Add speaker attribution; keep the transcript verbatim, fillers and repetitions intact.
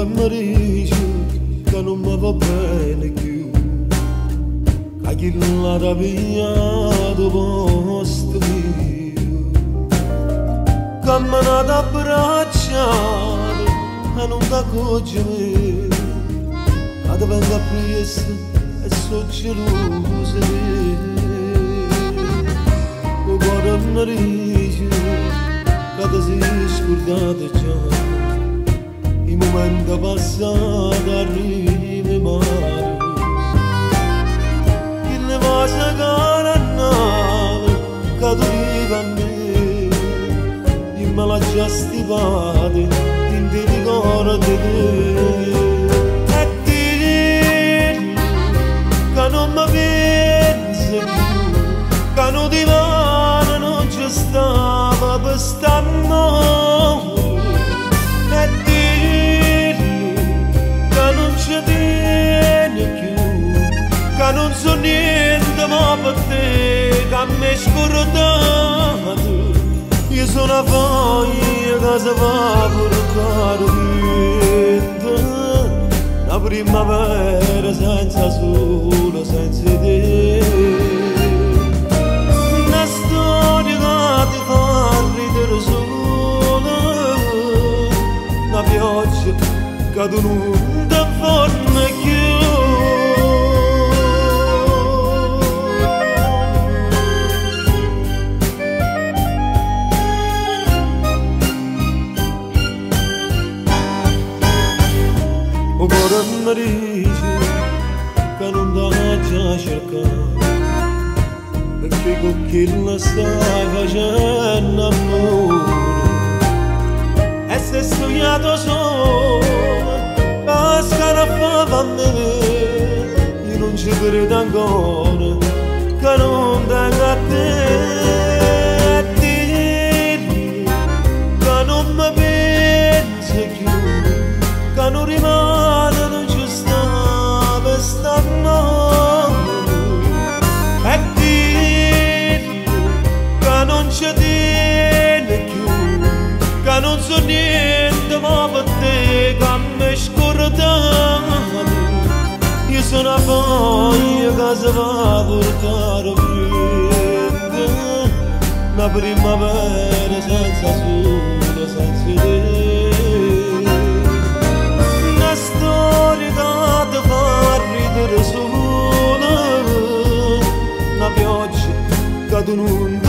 Speaker 1: mi dice che non mi va bene più, che chi l'ha rapigliato posto mio, che mi ha abbracciato e non ti accorgi me, che ti venga presto e sono gelosa di te. Il cuore mi dice che ti sei scordato già, i momenti passati arrivi male, che le cose che non che tu vivi a me, io me l'ho già stipata, in te ricordo di te. E ti che non mi pensi più, che non ti va, non ci stava per st'amore. Che non so niente ma per te, che mi hai scordato. Io sono una foglia che si va per caro vento, la primavera senza sole, senza te. Una storia che ti fa ridere sola, una pioggia che tu non ti forma più. Il cuore mi dice che non ti già cercare, perché con chi la stai facendo amore, e se sognato solo a scaraffa a me, io non ci credo ancora che non tenga a te. Dirmi che non mi pensi più, che non rimane, non ci sta per st'amore. E dirmi che non ci tiene più, che non so niente ma per te, che mi hai scordato. Io sono una foglia che si va a portare vento, una primavera senza sole, senza te. Una storia che ti fa ridere sola, una pioggia che tu non